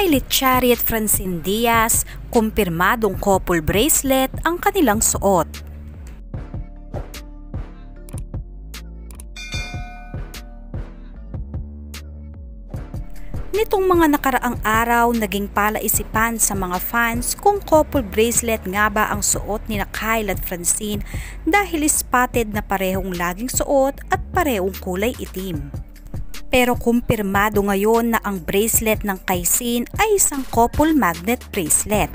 Kylie Chari at Francine Diaz, kumpirmadong couple bracelet ang kanilang suot. Nitong mga nakaraang araw, naging palaisipan sa mga fans kung couple bracelet nga ba ang suot ni Kyle at Francine dahil spotted na parehong laging suot at parehong kulay itim. Pero kumpirmado ngayon na ang bracelet ng Kaisin ay isang couple magnet bracelet.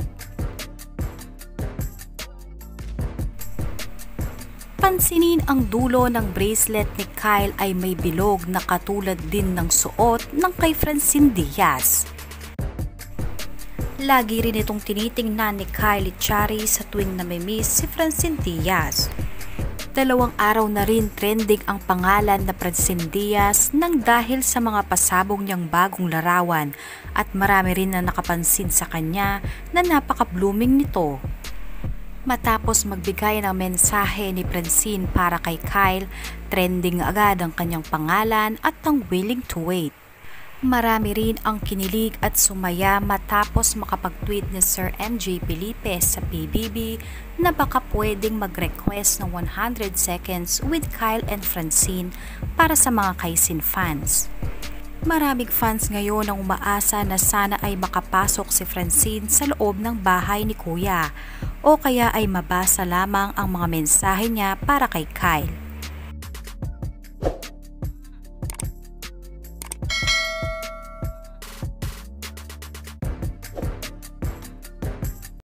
Pansinin ang dulo ng bracelet ni Kyle ay may bilog na katulad din ng suot ng kay Francine Diaz. Lagi rin itong tinitingnan ni Kylie Chari sa tuwing namimiss si Francine Diaz. 2 araw na rin trending ang pangalan na Francine Diaz nang dahil sa mga pasabog niyang bagong larawan at marami rin na nakapansin sa kanya na napaka-blooming nito. Matapos magbigay ng mensahe ni Francine para kay Kyle, trending agad ang kanyang pangalan at ang willing to wait. Marami rin ang kinilig at sumaya matapos makapag-tweet ni Sir MJ Felipe sa PBB na baka pwedeng mag-request ng 100 seconds with Kyle and Francine para sa mga Kaisin fans. Maraming fans ngayon ang umaasa na sana ay makapasok si Francine sa loob ng bahay ni Kuya o kaya ay mabasa lamang ang mga mensahe niya para kay Kyle.